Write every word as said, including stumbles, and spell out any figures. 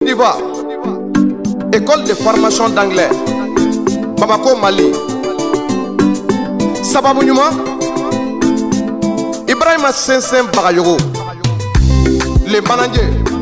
d'Ivoire, école de formation d'anglais, Bamako, Mali. Sababu Nyuma, Ibrahima Sensen Bagayogo, le manager.